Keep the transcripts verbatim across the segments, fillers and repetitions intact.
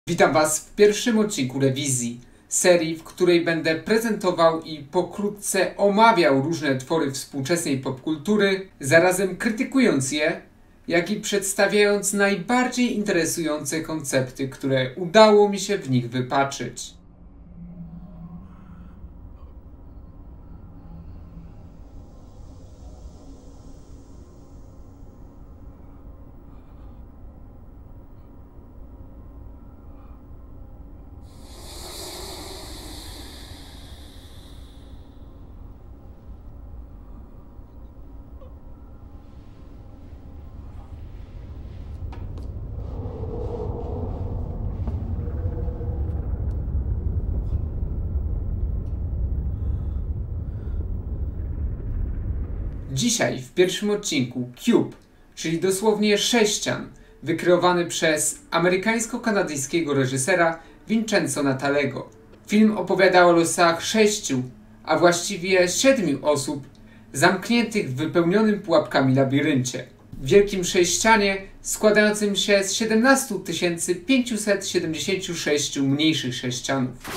Witam Was w pierwszym odcinku rewizji, serii, w której będę prezentował i pokrótce omawiał różne twory współczesnej popkultury, zarazem krytykując je, jak i przedstawiając najbardziej interesujące koncepty, które udało mi się w nich wypaczyć. Dzisiaj w pierwszym odcinku Cube, czyli dosłownie sześcian, wykreowany przez amerykańsko-kanadyjskiego reżysera Vincenzo Natalego. Film opowiada o losach sześciu, a właściwie siedmiu osób zamkniętych w wypełnionym pułapkami labiryncie. W wielkim sześcianie składającym się z siedemnastu tysięcy pięciuset siedemdziesięciu sześciu mniejszych sześcianów.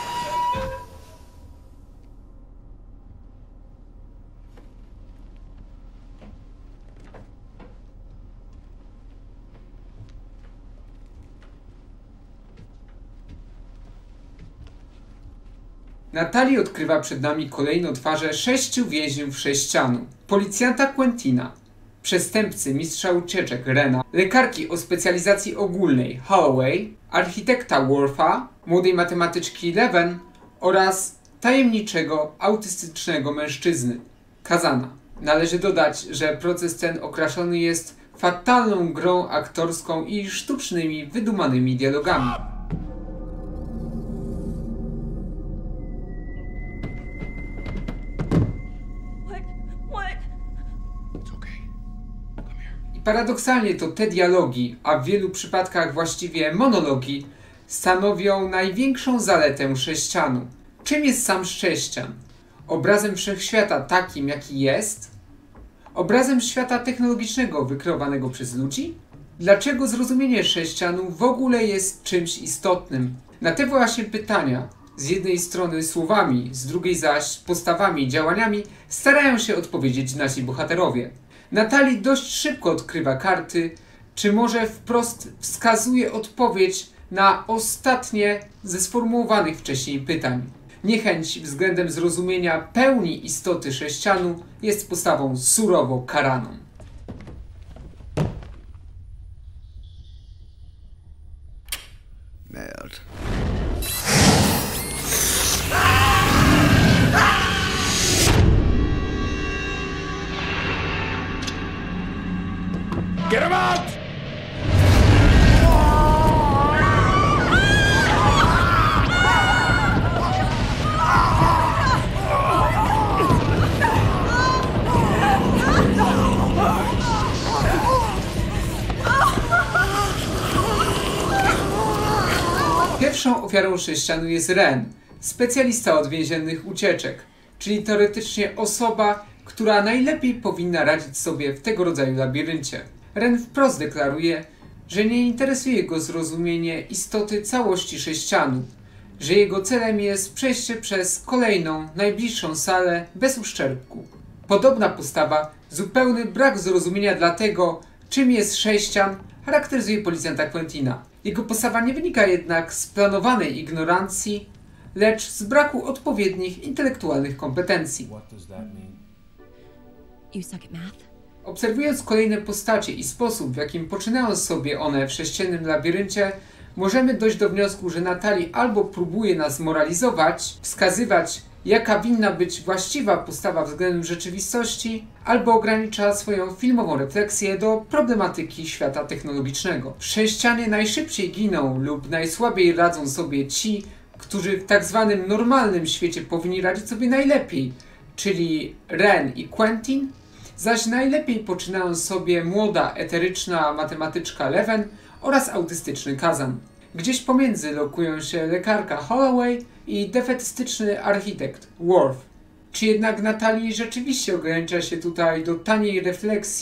Natalie odkrywa przed nami kolejno twarze sześciu więźniów sześcianu. Policjanta Quentina, przestępcy mistrza ucieczek Rena, lekarki o specjalizacji ogólnej Holloway, architekta Worfa, młodej matematyczki Leven oraz tajemniczego, autystycznego mężczyzny Kazana. Należy dodać, że proces ten okraszony jest fatalną grą aktorską i sztucznymi, wydumanymi dialogami. Paradoksalnie to te dialogi, a w wielu przypadkach właściwie monologi, stanowią największą zaletę sześcianu. Czym jest sam sześcian? Obrazem wszechświata takim, jaki jest? Obrazem świata technologicznego wykreowanego przez ludzi? Dlaczego zrozumienie sześcianu w ogóle jest czymś istotnym? Na te właśnie pytania, z jednej strony słowami, z drugiej zaś postawami i działaniami, starają się odpowiedzieć nasi bohaterowie. Natalie dość szybko odkrywa karty, czy może wprost wskazuje odpowiedź na ostatnie ze sformułowanych wcześniej pytań. Niechęć względem zrozumienia pełni istoty sześcianu jest postawą surowo karaną. Nailed. Get him out! Pierwszą ofiarą sześcianu jest Ren, specjalista od więziennych ucieczek, czyli teoretycznie osoba, która najlepiej powinna radzić sobie w tego rodzaju labiryncie. Ren wprost deklaruje, że nie interesuje go zrozumienie istoty całości sześcianu, że jego celem jest przejście przez kolejną, najbliższą salę bez uszczerbku. Podobna postawa, zupełny brak zrozumienia dla tego, czym jest sześcian, charakteryzuje policjanta Quentina. Jego postawa nie wynika jednak z planowanej ignorancji, lecz z braku odpowiednich intelektualnych kompetencji. You suck at math? Obserwując kolejne postacie i sposób, w jakim poczynają sobie one w sześciennym labiryncie, możemy dojść do wniosku, że Natalie albo próbuje nas moralizować, wskazywać, jaka winna być właściwa postawa względem rzeczywistości, albo ogranicza swoją filmową refleksję do problematyki świata technologicznego. W sześcianie najszybciej giną lub najsłabiej radzą sobie ci, którzy w tak zwanym normalnym świecie powinni radzić sobie najlepiej, czyli Ren i Quentin, zaś najlepiej poczynają sobie młoda, eteryczna matematyczka Leven oraz autystyczny Kazan. Gdzieś pomiędzy lokują się lekarka Holloway i defetystyczny architekt Worf. Czy jednak Natalie rzeczywiście ogranicza się tutaj do taniej refleksji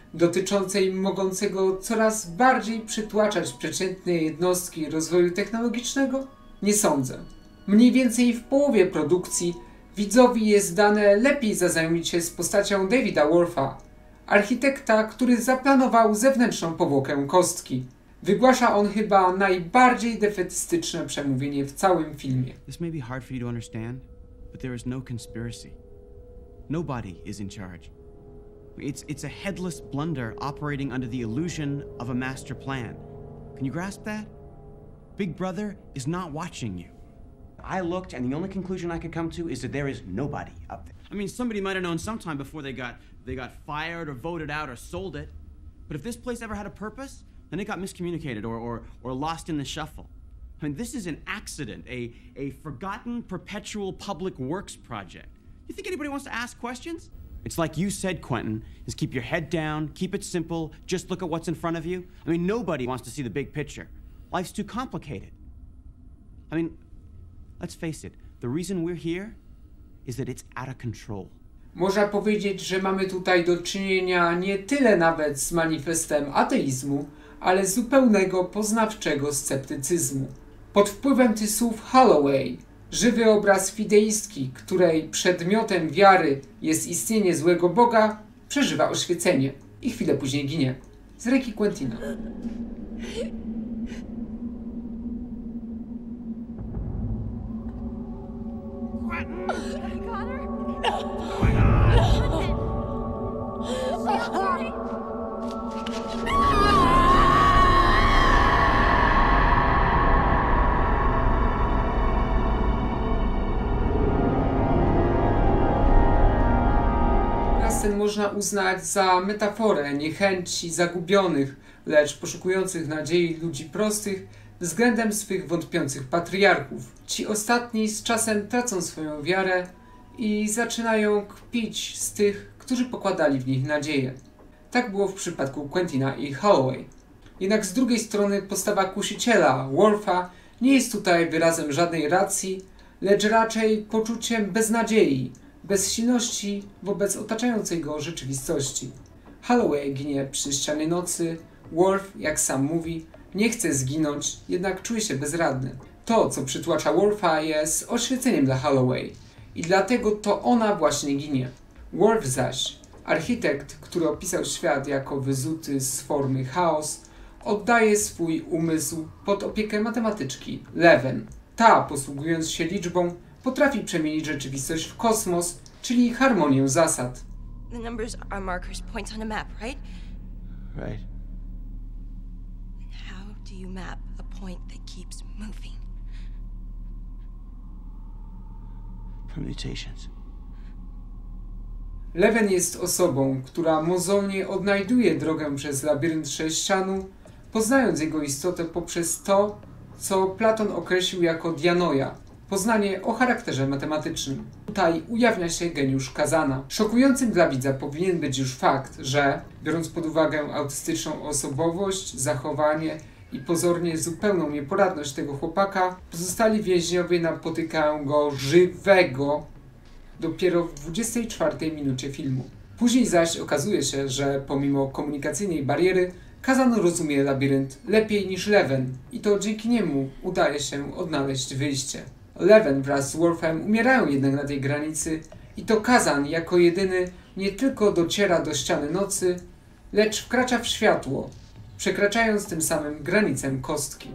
dotyczącej mogącego coraz bardziej przytłaczać przeciętne jednostki rozwoju technologicznego? Nie sądzę. Mniej więcej w połowie produkcji widzowi jest dane lepiej zaznajomić się z postacią Davida Worfa, architekta, który zaplanował zewnętrzną powłokę kostki. Wygłasza on chyba najbardziej defetystyczne przemówienie w całym filmie. This may be hard for you to understand, but there is no conspiracy. Nobody is in charge. It's, it's a headless blunder operating under the illusion of a master plan. Can you grasp that? Big Brother is not watching you. I looked, and the only conclusion I could come to is that there is nobody up there. I mean, somebody might have known sometime before they got they got fired or voted out or sold it. But if this place ever had a purpose, then it got miscommunicated or, or, or lost in the shuffle. I mean, this is an accident, a, a forgotten perpetual public works project. You think anybody wants to ask questions? It's like you said, Quentin, is keep your head down, keep it simple, just look at what's in front of you. I mean, nobody wants to see the big picture. Life's too complicated. I mean, let's face it, the reason we're here is that it's out of control. Można powiedzieć, że mamy tutaj do czynienia nie tyle nawet z manifestem ateizmu, ale zupełnego poznawczego sceptycyzmu. Pod wpływem tych słów Holloway, żywy obraz fideistki, której przedmiotem wiary jest istnienie złego Boga, przeżywa oświecenie i chwilę później ginie. Z ręki Quentina. Ten można uznać za metaforę niechęci zagubionych, lecz poszukujących nadziei ludzi prostych względem swych wątpiących patriarchów. Ci ostatni z czasem tracą swoją wiarę i zaczynają kpić z tych, którzy pokładali w nich nadzieję. Tak było w przypadku Quentina i Holloway. Jednak z drugiej strony postawa kusiciela, Worfa, nie jest tutaj wyrazem żadnej racji, lecz raczej poczuciem beznadziei, bezsilności wobec otaczającej go rzeczywistości. Holloway ginie przy ścianie nocy, Worf, jak sam mówi, nie chce zginąć, jednak czuje się bezradny. To, co przytłacza Worfa, jest oświeceniem dla Holloway i dlatego to ona właśnie ginie. Worf zaś, architekt, który opisał świat jako wyzuty z formy chaos, oddaje swój umysł pod opiekę matematyczki Leven. Ta, posługując się liczbą, potrafi przemienić rzeczywistość w kosmos, czyli harmonię zasad. The numbers are markers, points on a map, right? Right. How do you map a point that keeps moving? Permutations. Leven jest osobą, która mozolnie odnajduje drogę przez labirynt sześcianu, poznając jego istotę poprzez to, co Platon określił jako dianoia, poznanie o charakterze matematycznym. Tutaj ujawnia się geniusz Kazana. Szokującym dla widza powinien być już fakt, że, biorąc pod uwagę autystyczną osobowość, zachowanie i pozornie zupełną nieporadność tego chłopaka, pozostali więźniowie napotykają go żywego dopiero w dwudziestej czwartej minucie filmu. Później zaś okazuje się, że pomimo komunikacyjnej bariery Kazan rozumie labirynt lepiej niż Leven i to dzięki niemu udaje się odnaleźć wyjście. Leven wraz z Worfem umierają jednak na tej granicy i to Kazan jako jedyny nie tylko dociera do ściany nocy, lecz wkracza w światło, przekraczając tym samym granicę kostki.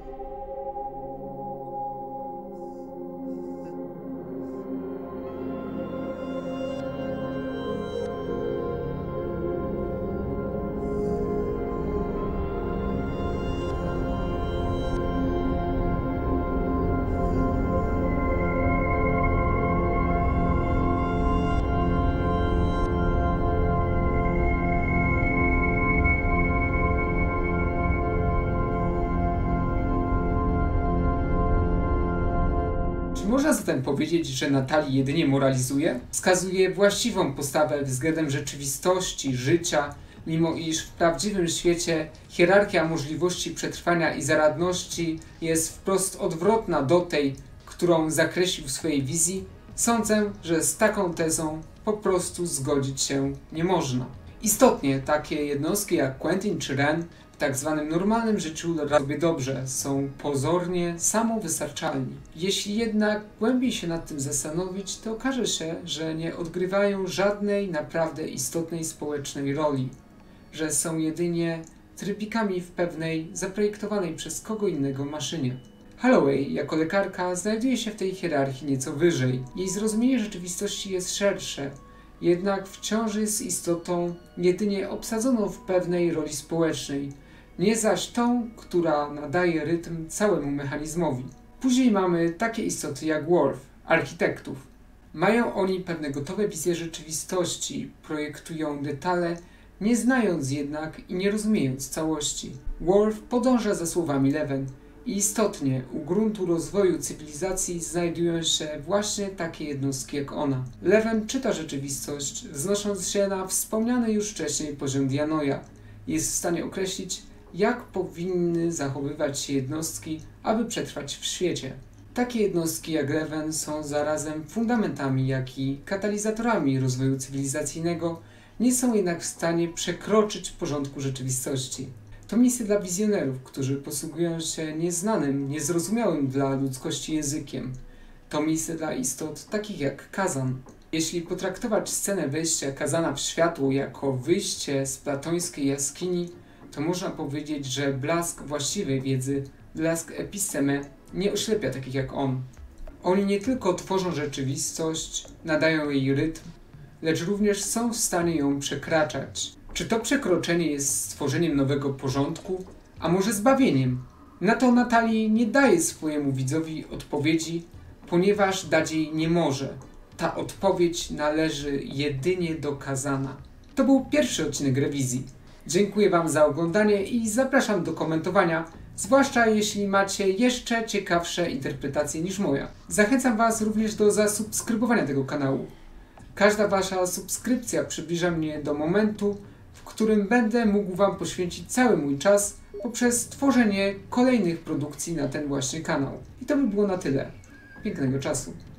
Można zatem powiedzieć, że Natalie jedynie moralizuje? Wskazuje właściwą postawę względem rzeczywistości, życia, mimo iż w prawdziwym świecie hierarchia możliwości przetrwania i zaradności jest wprost odwrotna do tej, którą zakreślił w swojej wizji. Sądzę, że z taką tezą po prostu zgodzić się nie można. Istotnie takie jednostki jak Quentin czy Ren w tak zwanym normalnym życiu radzą sobie dobrze, są pozornie samowystarczalni. Jeśli jednak głębiej się nad tym zastanowić, to okaże się, że nie odgrywają żadnej naprawdę istotnej społecznej roli, że są jedynie trybikami w pewnej zaprojektowanej przez kogo innego maszynie. Holloway jako lekarka znajduje się w tej hierarchii nieco wyżej. Jej zrozumienie rzeczywistości jest szersze, jednak wciąż jest istotą jedynie obsadzoną w pewnej roli społecznej, nie zaś tą, która nadaje rytm całemu mechanizmowi. Później mamy takie istoty jak Worf, architektów. Mają oni pewne gotowe wizje rzeczywistości, projektują detale, nie znając jednak i nie rozumiejąc całości. Worf podąża za słowami Leven i istotnie u gruntu rozwoju cywilizacji znajdują się właśnie takie jednostki jak ona. Leven czyta rzeczywistość, wznosząc się na wspomniany już wcześniej poziom Dianoja. Jest w stanie określić, jak powinny zachowywać się jednostki, aby przetrwać w świecie. Takie jednostki jak Leven są zarazem fundamentami, jak i katalizatorami rozwoju cywilizacyjnego, nie są jednak w stanie przekroczyć porządku rzeczywistości. To misje dla wizjonerów, którzy posługują się nieznanym, niezrozumiałym dla ludzkości językiem. To misje dla istot takich jak Kazan. Jeśli potraktować scenę wejścia Kazana w światło jako wyjście z platońskiej jaskini, to można powiedzieć, że blask właściwej wiedzy, blask episteme, nie oślepia takich jak on. Oni nie tylko tworzą rzeczywistość, nadają jej rytm, lecz również są w stanie ją przekraczać. Czy to przekroczenie jest stworzeniem nowego porządku, a może zbawieniem? Na to Natalie nie daje swojemu widzowi odpowiedzi, ponieważ dać jej nie może. Ta odpowiedź należy jedynie do Kazana. To był pierwszy odcinek rewizji. Dziękuję Wam za oglądanie i zapraszam do komentowania, zwłaszcza jeśli macie jeszcze ciekawsze interpretacje niż moja. Zachęcam Was również do zasubskrybowania tego kanału. Każda Wasza subskrypcja przybliża mnie do momentu, w którym będę mógł Wam poświęcić cały mój czas poprzez tworzenie kolejnych produkcji na ten właśnie kanał. I to by było na tyle. Pięknego czasu.